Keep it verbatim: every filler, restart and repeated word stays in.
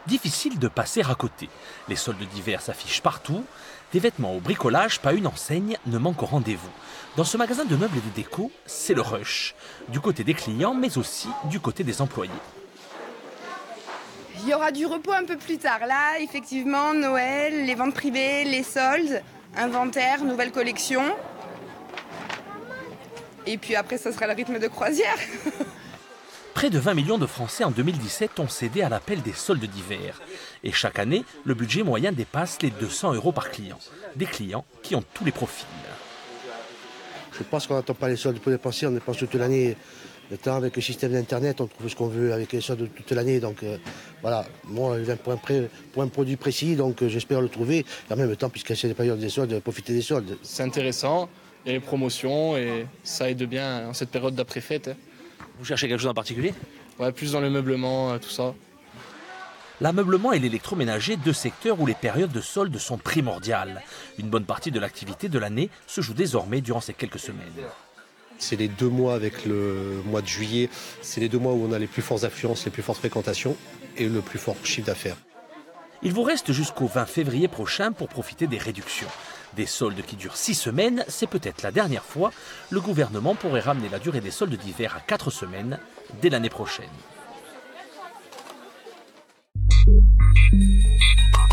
Difficile de passer à côté. Les soldes d'hiver s'affichent partout. Des vêtements au bricolage, pas une enseigne ne manque au rendez-vous. Dans ce magasin de meubles et de déco, c'est le rush. Du côté des clients, mais aussi du côté des employés. Il y aura du repos un peu plus tard. Là, effectivement, Noël, les ventes privées, les soldes, inventaire, nouvelles collections. Et puis après, ça sera le rythme de croisière. Près de vingt millions de Français en deux mille dix-sept ont cédé à l'appel des soldes d'hiver. Et chaque année, le budget moyen dépasse les deux cents euros par client. Des clients qui ont tous les profils. Je pense qu'on n'attend pas les soldes pour dépenser, on dépense toute l'année. Maintenant, avec le système d'Internet, on trouve ce qu'on veut avec les soldes toute l'année. Donc euh, voilà, moi, je viens pour un, pré, pour un produit précis, donc euh, j'espère le trouver. Et en même temps, puisque c'est les périodes des soldes, profiter des soldes. C'est intéressant, il y a les promotions et ça aide bien en cette période d'après-fête. Hein. Vous cherchez quelque chose en particulier? Ouais, plus dans le meublement, tout ça. L'ameublement et l'électroménager, deux secteurs où les périodes de soldes sont primordiales. Une bonne partie de l'activité de l'année se joue désormais durant ces quelques semaines. C'est les deux mois avec le mois de juillet, c'est les deux mois où on a les plus fortes affluences, les plus fortes fréquentations et le plus fort chiffre d'affaires. Il vous reste jusqu'au vingt février prochain pour profiter des réductions. Des soldes qui durent six semaines, c'est peut-être la dernière fois. Le gouvernement pourrait ramener la durée des soldes d'hiver à quatre semaines dès l'année prochaine.